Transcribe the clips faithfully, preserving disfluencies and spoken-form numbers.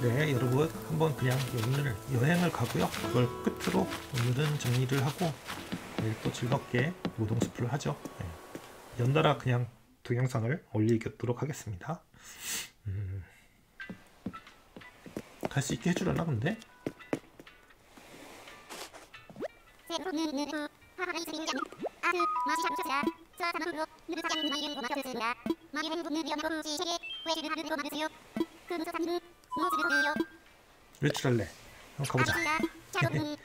네, 여러분 한번 그냥 오늘 여행을 가고요. 그걸 끝으로 오늘은 정리를 하고 내일 또 즐겁게 노동숲을 하죠. 네. 연달아 그냥 동영상을 올리도록 하겠습니다. 음... 갈 수 있게 해주려나 근데? 외출할래. 한번 가보자. 그래.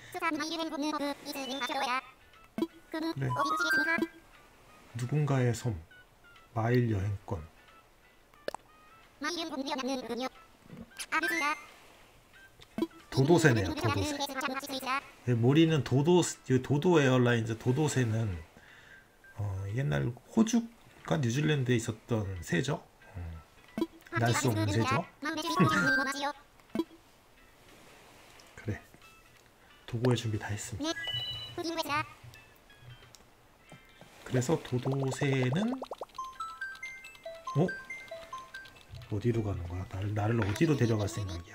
누군가의 섬 마일 여행권. 도도새네요. 도도새. 네, 모리는 도도 도도 에어라인즈 도도새는 어, 옛날 호주가 뉴질랜드에 있었던 새죠. 어, 날 수 없는 새죠. 그래. 도고의 준비 다 했습니다. 그래서 도도새는 어? 어디로 가는 거야? 나를, 나를 어디로 데려갈 생각이야?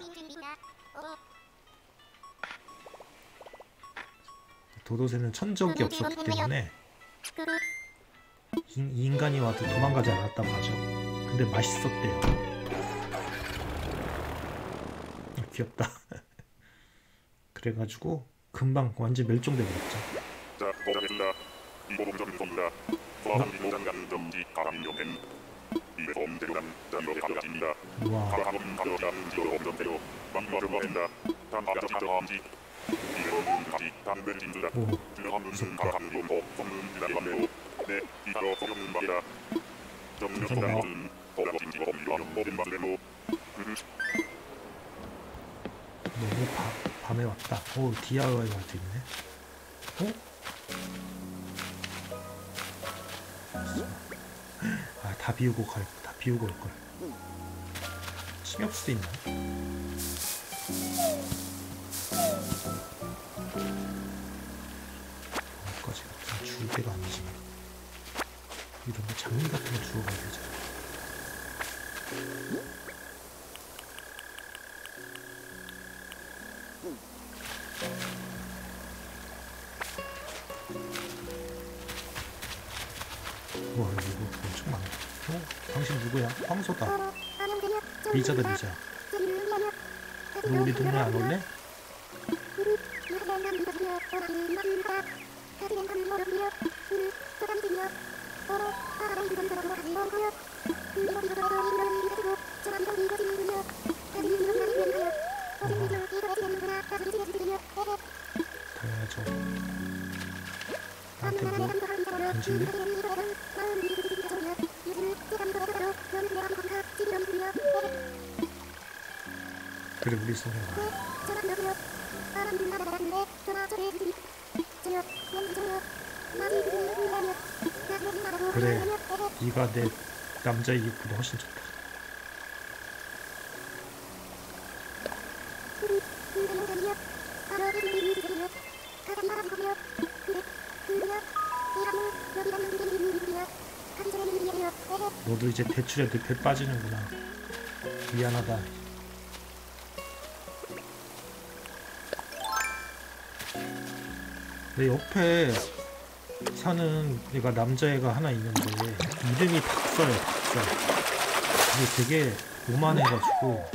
도도새는 천적이 없었기 때문에 인, 인간이 와도 도망가지 않았다고 하죠. 근데 맛있었대요. 귀엽다. 그래가지고 금방 완전 멸종돼버렸죠. 와. 오, 무섭다. 너무 바, 밤에 왔다. 오, 디아이와이가 있네. 어? 아, 다 비우고 갈, 다 비우고 올 걸. 침이 없을 수도 있나? 여기까지 같은 줄 때가 아니지. 이런 거 장미 같은 거 주워 가야 되잖아. 우와, 이거 엄청 많아. 어? 당신 누구야? 황소다. 미자다, 미자. 너 우리 동네 안 올래? 가야죠. 나한테 뭐 던질래? 그래, 우리 손에 가. 그래, 네가 내 남자 이기보다 훨씬 좋다. 너도 이제 대출에 늪에 빠지는구나. 미안하다. 내 옆에 사는 애가 남자애가 하나 있는데 이름이 박서예요. 박서. 근데 되게 오만해가지고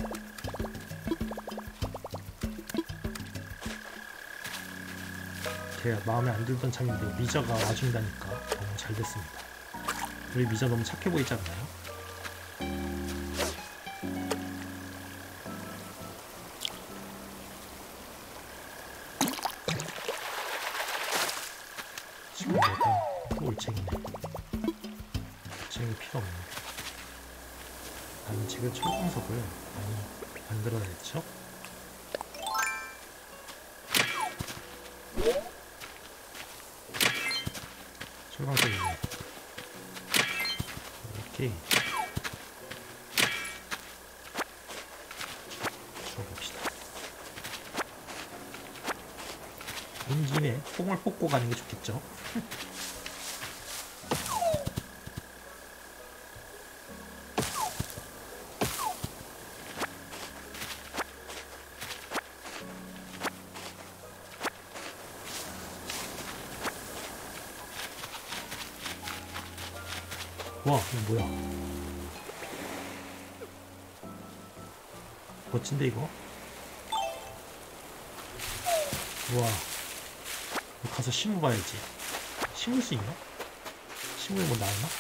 걔 마음에 안 들던 참인데 미자가 와준다니까 너무 잘 됐습니다. 우리 미자 너무 착해 보이지 않나요? 지금 내가 올챙이네. 올챙이 필요 없네. 나는 지금 철광석을 많이 만들어냈죠? 철광석이네. 오케이. 주워봅시다. 온 김에 뽕을 뽑고 가는 게 좋겠죠? 와, 이거 뭐야? 멋진데 이거? 우와, 이거 가서 심어봐야지. 심을 수 있나? 심으면 뭐 나오나?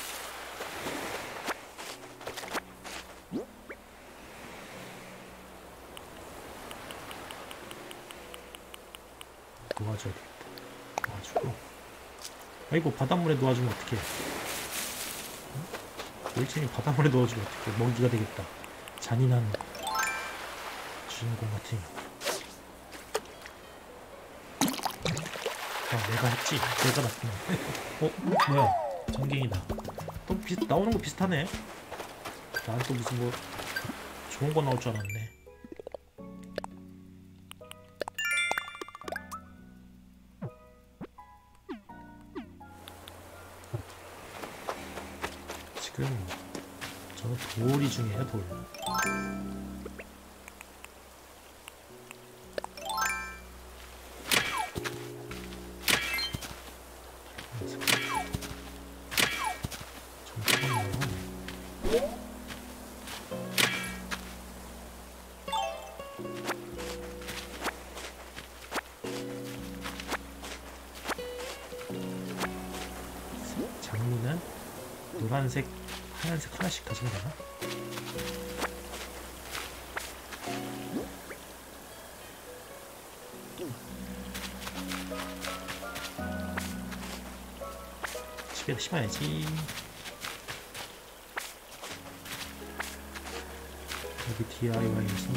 놓아줘야 되겠다. 놓아주고. 아이고, 바닷물에 놓아주면 어떡해. 올챙이 바닷물에 넣어주면 어떡해. 먹이가 되겠다. 잔인한 주인공 같은. 아, 내가 했지. 내가 나쁜. 어? 뭐야? 전갱이다. 또 비, 나오는 거 비슷하네. 난 또 무슨 뭐 좋은 거 나올 줄 알았네. 지금 저는 돌이 중요해요. 돌. 장미는 노란색, 하얀색 하나씩 가지면 되나? 집에다 심어야지. 여기 디아이와이에서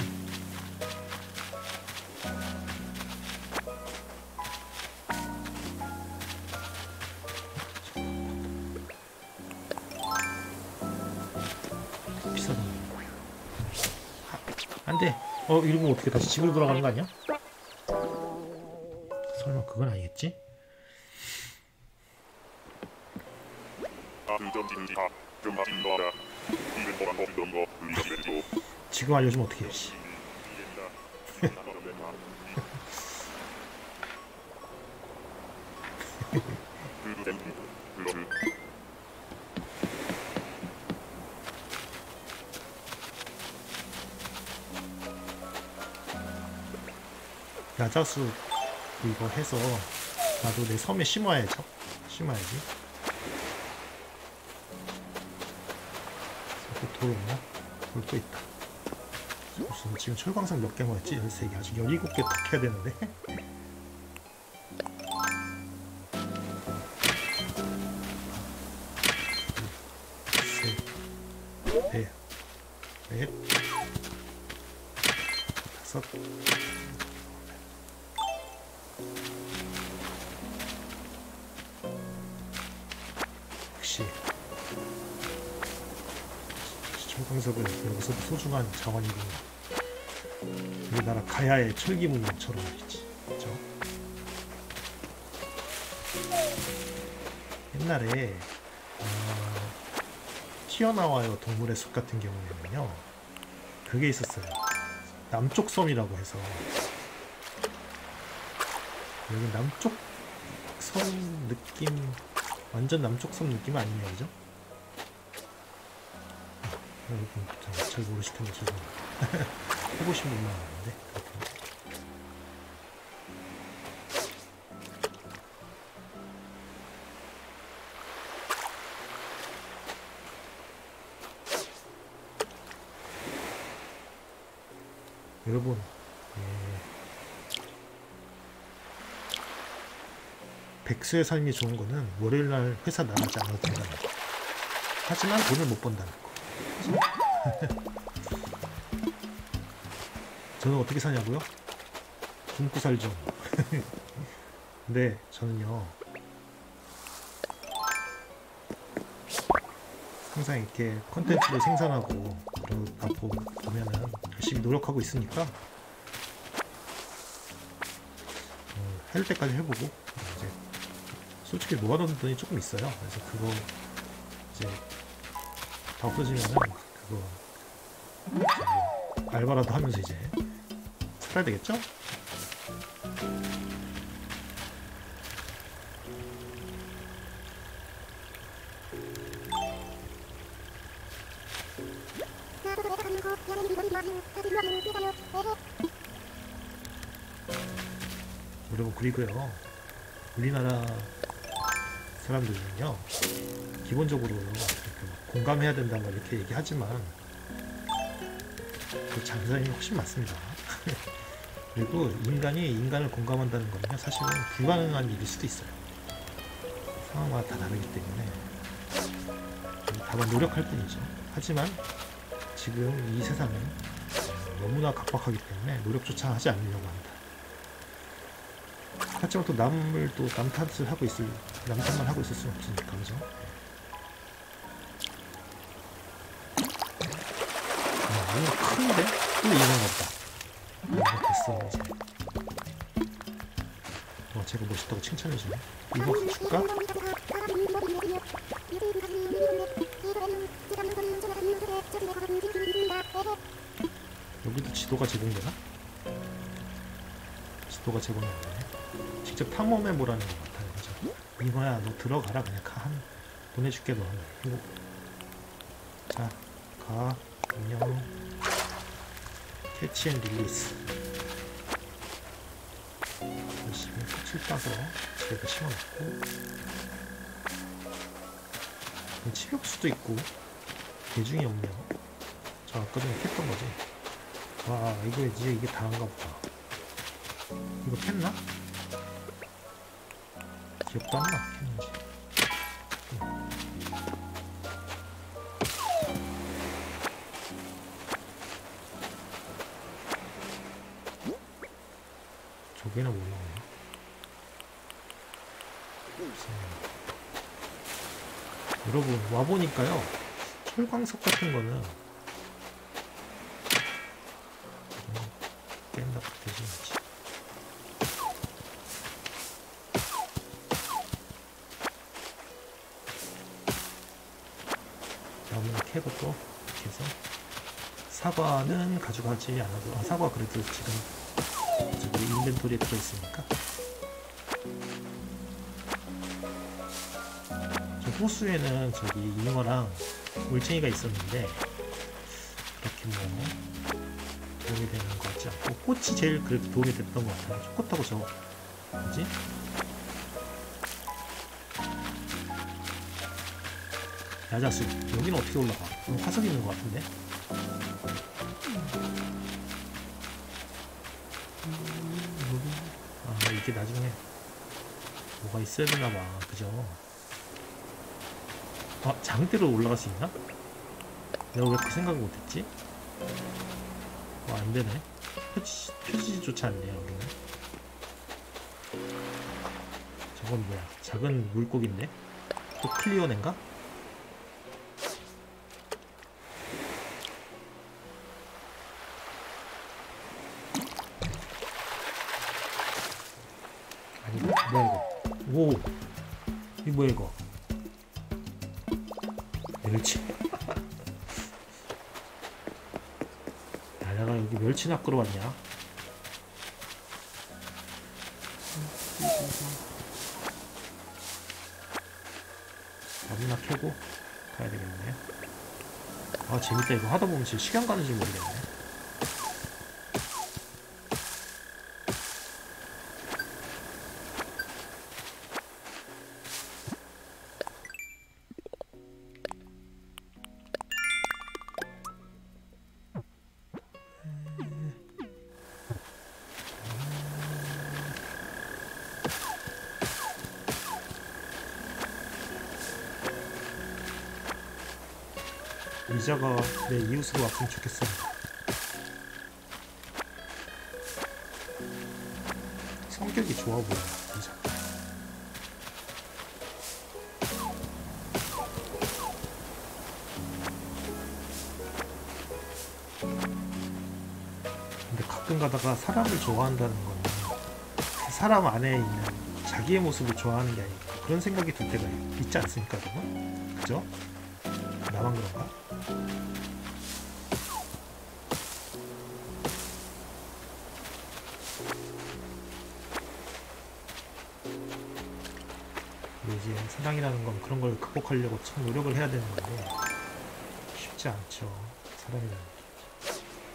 비싸다. 안돼. 어, 이러면 어떻게 다시 집으로 돌아가는 거 아니야? 설마 그건 아니겠지? 지금 알려주면 어떡해. 씨. 야자수 이거 해서 나도 내 섬에 심어야죠. 심어야지. 돌 없나? 돌 또 있다. 무슨 지금 철광석 몇 개 모였지? 열세 개. 아직 열일곱 개 더 캐야 되는데. 셋, 넷, 넷, 다섯. 역시 철광석은 여기서도 소중한 자원이군요. 우리나라 가야의 철기문처럼 말이지. 그렇죠? 옛날에 어, 튀어나와요 동물의 숲 같은 경우에는요, 그게 있었어요. 남쪽 섬이라고 해서. 여기 남쪽 섬 느낌, 완전 남쪽 섬 느낌 아니냐, 그죠? 아, 여러분 잘 모르실 텐데 죄송합니다. 해보신 분만 아는데. 여러분, 예, 백수의 삶이 좋은 거는 월요일날 회사 나가지 않아도 된다는 거. 하지만 돈을 못 번다는 거. 저는 어떻게 사냐고요? 굶고 살죠. 근데 저는요, 항상 이렇게 컨텐츠를 생산하고 그러다 보면은 열심히 노력하고 있으니까 어, 할 때까지 해보고 이제 솔직히 모아놓은 돈이 조금 있어요. 그래서 그거 이제 다 없어지면은 그거 이제 알바라도 하면서 이제 살아야 되겠죠? 여러분, 그리고요, 우리나라 사람들은요 기본적으로 이렇게 막 공감해야 된다고 이렇게 얘기하지만 그 장단점이 훨씬 많습니다. 그리고 인간이 인간을 공감한다는 거는요 사실은 불가능한 일일 수도 있어요. 상황마다 다 다르기 때문에 다만 노력할 뿐이죠. 하지만 지금 이 세상은 너무나 각박하기 때문에 노력조차 하지 않으려고 합니다. 하지만 또 남을 또 남 탓을 하고 있을, 남 탓만 하고 있을 수는 없으니까, 그죠? 아, 이거 큰데? 또 이해가 없다. 아, 됐어, 이제. 어, 제가 멋있다고 칭찬해주네. 이거 줄까? 여기도 지도가 제공되나? 지도가 제공이 안 되네. 직접 탐험해 보라는 것 같아요. 그죠? 이거야, 너 들어가라. 그냥 가. 한, 보내줄게, 너. 이거. 자, 가. 안녕. 캐치 앤 릴리스. 열심히 꽃을 따서 집에다 심어놓고. 치벽수도 있고, 대중이 없네요. 저 아까 전에 캤던 거지. 와, 이거 이제 이게 다인가 보다. 이거 캤나? 기억도 안 나, 캤는지. 응. 저기는 뭐야? 여러분, 와보니까요, 철광석 같은 거는 깬다, 대신이지. 나무는 캐고 또 이렇게 해서 사과는 가져가지 않아도, 아, 사과 그래도 지금 저기 인벤토리에 들어있으니까. 저 호수에는 저기 잉어랑 올챙이가 있었는데 그렇게 뭐 도움이 되는 것 같지 않고, 꽃이 제일 그래도 도움이 됐던 것 같아요. 꽃하고 저 뭐지? 야자수. 여기는 어떻게 올라가? 화석이 있는 것 같은데? 아, 이게 나중에 뭐가 있어야 되나봐. 그죠? 아, 장대로 올라갈 수 있나? 내가 왜 그 생각을 못했지? 와, 안되네. 표지, 표지조차 않네요, 여기는. 저건 뭐야? 작은 물고기인데? 또 클리어낸가? 아니다? 뭐야 이거? 오! 이거 뭐야 이거? 멸치. 야, 내가 여기 멸치나 끌어왔냐? 나무나 캐고 가야 되겠네. 아, 재밌다. 이거 하다 보면 진짜 시간 가는 줄 모르겠네. 이자가 내 이웃으로 왔으면 좋겠어. 성격이 좋아 보여, 이자. 근데 가끔 가다가 사람을 좋아한다는 거는 그 사람 안에 있는 자기의 모습을 좋아하는 게 아니고 그런 생각이 들 때가 있지 않습니까, 여러분? 그죠? 나만 그런가? 이제 사랑이라는 건 그런 걸 극복하려고 참 노력을 해야 되는 건데 쉽지 않죠, 사람이라는 게.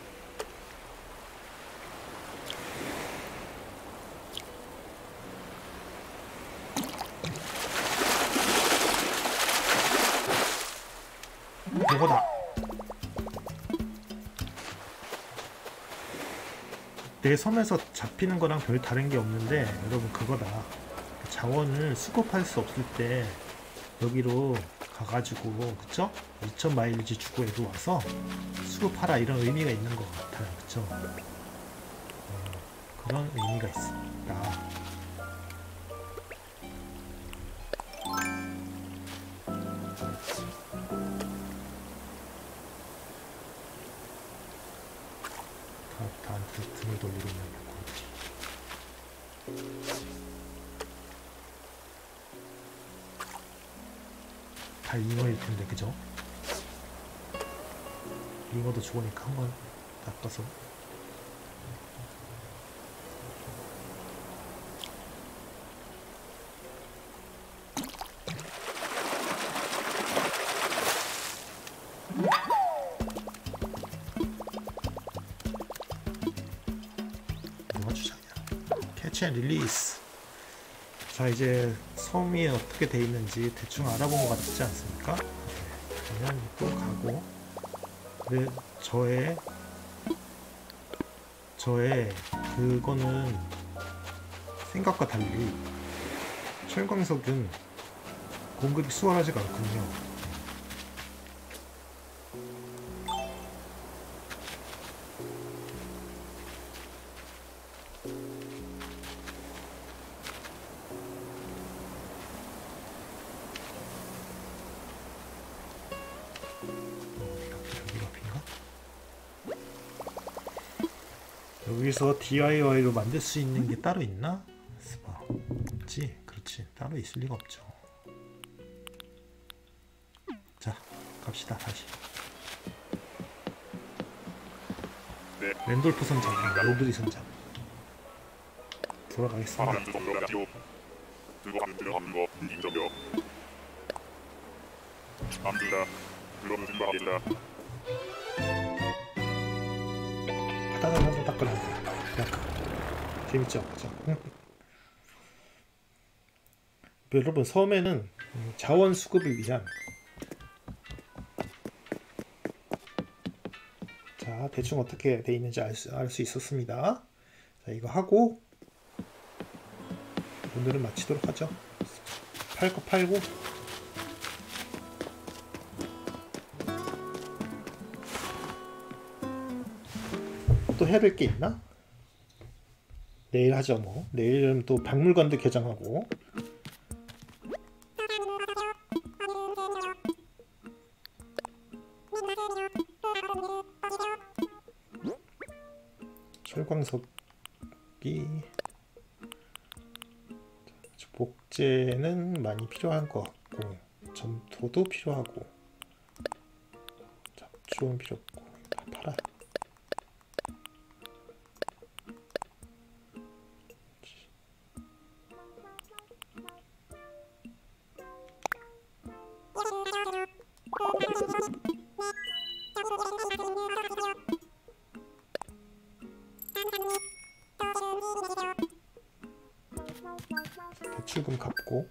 내 섬에서 잡히는 거랑 별 다른 게 없는데 여러분 그거다. 자원을 수급할 수 없을 때 여기로 가가지고 그쵸? 이천 마일리지 주고 해도 와서 수급하라 이런 의미가 있는 것 같아요. 그쵸? 어, 그런 의미가 있습니다. 다한테 등을 돌리고 있는 거. 다 잉어일 텐데 그죠? 잉어도 좋으니까 한번 닦아서. 뭐가 주장이야? 캐치 앤 릴리스. 자, 이제 섬이 어떻게 돼 있는지 대충 알아본 것 같지 않습니까? 그러면 또 가고. 근데 저의 저의 그거는 생각과 달리 철광석은 공급이 수월하지가 않군요. 여기서 디아이와이로 만들 수 있는 게 따로 있나? 스파. 없지? 그렇지. 따로 있을 리가 없죠. 자, 갑시다. 다시. 네. 랜돌프 선장, 로드리 선장. 돌아가겠습니다. 바닥을 한번 닦아줍니다. 재밌죠? 그죠? 여러분, 섬에는 자원 수급을 위한 자 대충 어떻게 돼 있는지 알 수 알 수 있었습니다. 자, 이거 하고 오늘은 마치도록 하죠. 팔 거 팔고 또 해야 될 게 있나? 내일 하죠. 뭐 내일은 또 박물관도 개장하고 철광석이 목재는 많이 필요한 것 같고 점토도 필요하고 잡초는 필요 없고 다 팔아. 대출금 갚고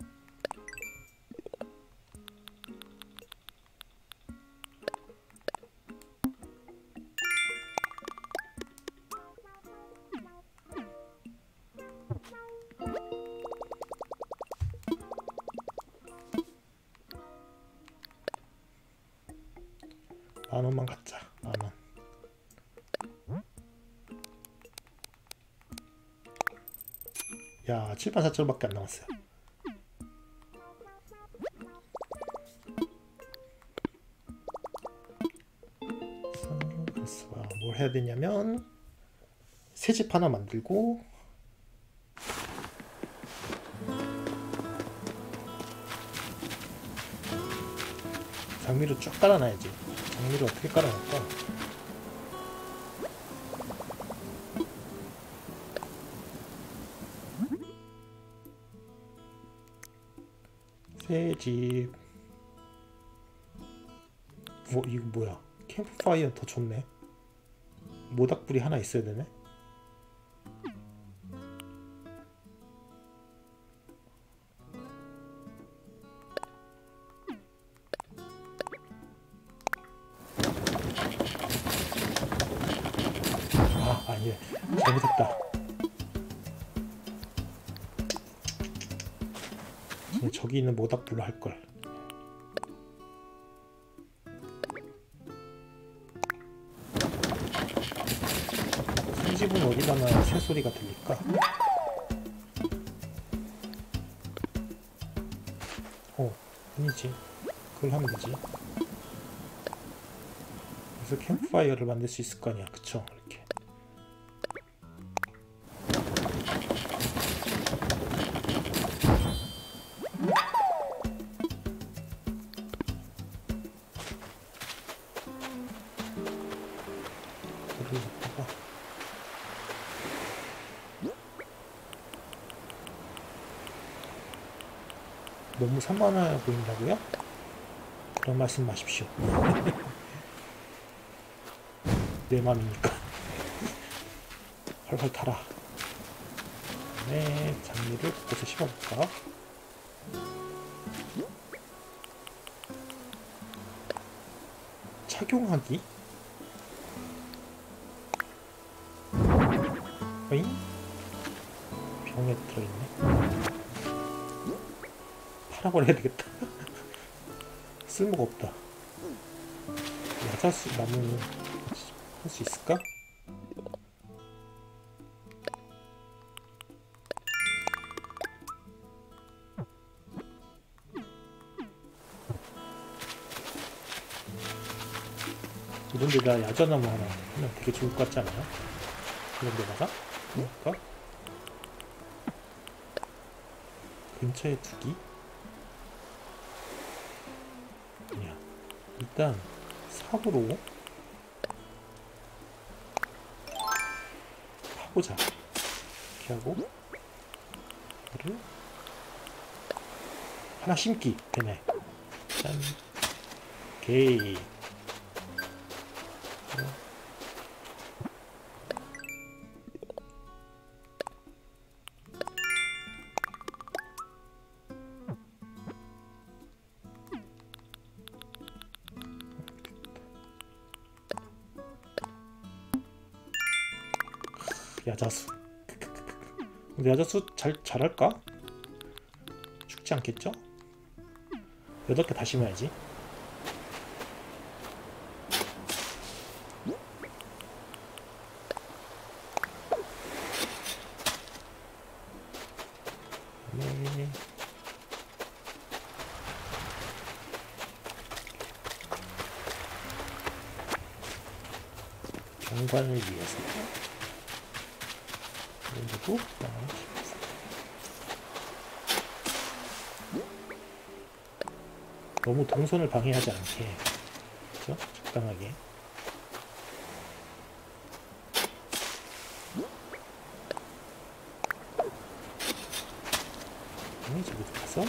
만원만 갖자. 만원. 야, 칠만 사천 원밖에 안 남았어요. 뭘 해야 되냐면 새집 하나 만들고 장미로 쭉 깔아놔야지. 장미를 어떻게 깔아놓을까? 새집. 뭐 이거 뭐야? 캠프파이어 더 좋네. 모닥불이 하나 있어야 되네. 예, 잘못했다. 저기 있는 모닥불로 할걸. 이 집은 어디다나 새소리가 들릴까? 어, 아니지. 그걸 하면 되지. 그래서 캠프파이어를 만들 수 있을 거 아니야. 그쵸? 이렇게. 너무 산만해 보인다고요? 그런 말씀 마십시오. 내 맘이니까. 활활 타라. 네, 장미를 곳곳에 심어볼까? 착용하기? 어잉? 병에 들어있네. 팔아버려야 되겠다. 쓸모가 없다. 야자수 나무 할 수 있을까? 이런 데다 야자나무 하나 하면 되게 좋을 것 같지 않아요? 이런 데다가? 그러니까 근처에 두기? 아니야. 일단 삽으로 파보자. 이렇게 하고 이거를 하나 심기. 되네. 짠. 오케이. 야자수. 근데 야자수 잘, 잘할까? 죽지 않겠죠? 여덟 개 다 심어야지. 네. 경관을 위해서 그리고 너무 동선을 방해하지 않게, 그렇죠? 적당하게. 네, 저기도 가서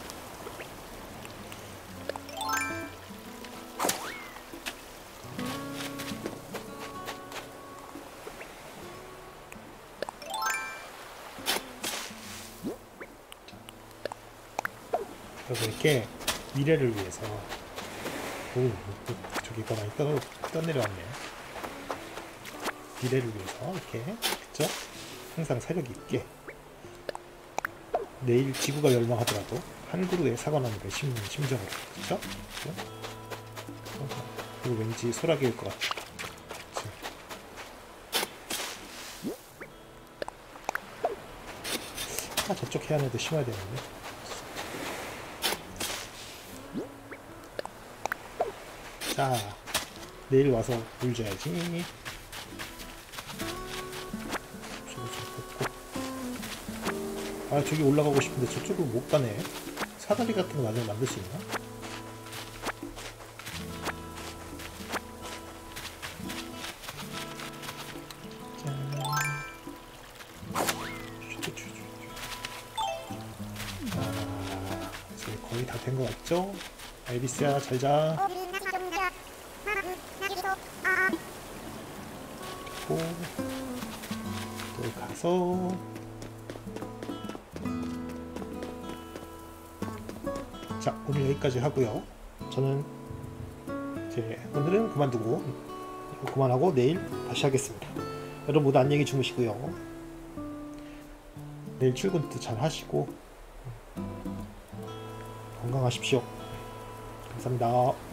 그래서 이렇게 미래를 위해서. 오, 저기가 많이 떠, 떠내려왔네. 미래를 위해서 이렇게, 그쵸? 항상 세력 있게. 내일 지구가 멸망하더라도 한 그루의 사과나무를 심는 심정으로, 그쵸? 그쵸? 그리고 왠지 소라게일 것 같아. 그쵸? 아, 저쪽 해안에도 심어야 되는데. 자, 내일 와서 물 줘야지. 아, 저기 올라가고 싶은데 저쪽으로 못 가네. 사다리 같은 거 나중에 만들 수 있나? 짠. 아, 이제 거의 다 된 거 같죠? 아이비스야, 잘 자. 또 가서 자, 오늘 여기까지 하고요. 저는 이제 오늘은 그만두고 그만하고 내일 다시 하겠습니다. 여러분 모두 안녕히 주무시고요. 내일 출근도 잘 하시고 건강하십시오. 감사합니다.